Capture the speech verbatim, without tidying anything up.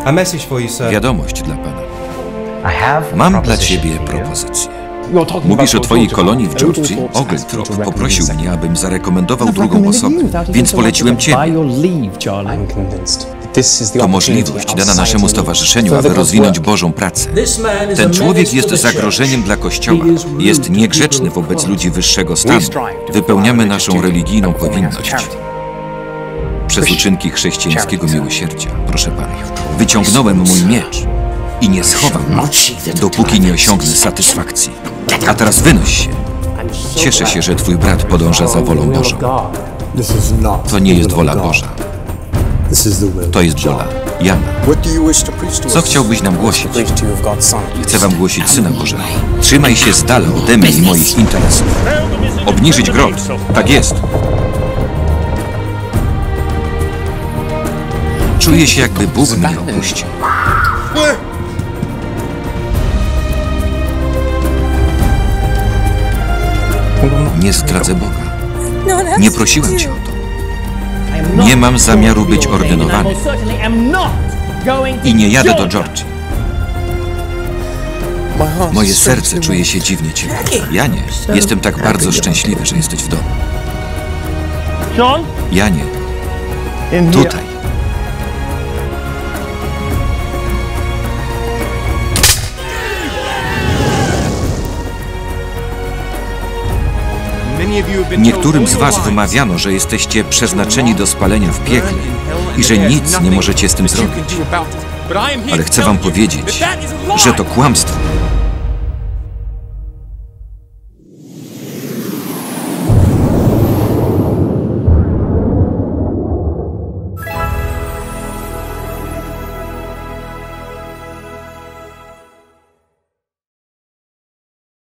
Wiadomość dla pana. Mam dla ciebie propozycję. Mówisz o twojej kolonii w Georgii? Oglethorpe poprosił mnie, abym zarekomendował drugą osobę, więc poleciłem ciebie. To możliwość dana naszemu stowarzyszeniu, aby rozwinąć Bożą pracę. Ten człowiek jest zagrożeniem dla Kościoła. Jest niegrzeczny wobec ludzi wyższego stanu. Wypełniamy naszą religijną powinność. Przez uczynki chrześcijańskiego miłosierdzia, proszę pana, wyciągnąłem mój miecz i nie schowam go, dopóki nie osiągnę satysfakcji. A teraz wynoś się. Cieszę się, że twój brat podąża za wolą Bożą. To nie jest wola Boża. To jest wola Jana. Co chciałbyś nam głosić? Chcę wam głosić Syna Bożego. Trzymaj się z dala ode mnie i moich interesów. Obniżyć grot. Tak jest. Czuję się, jakby Bóg mnie opuścił. Nie zdradzę Boga. Nie prosiłem cię o to. Nie mam zamiaru być ordynowany. I nie jadę do Georgii. Moje serce czuje się dziwnie ciepłe. Janie, jestem tak bardzo szczęśliwy, że jesteś w domu. Janie, tutaj. Niektórym z was wymawiano, że jesteście przeznaczeni do spalenia w piekle i że nic nie możecie z tym zrobić. Ale chcę wam powiedzieć, że to kłamstwo.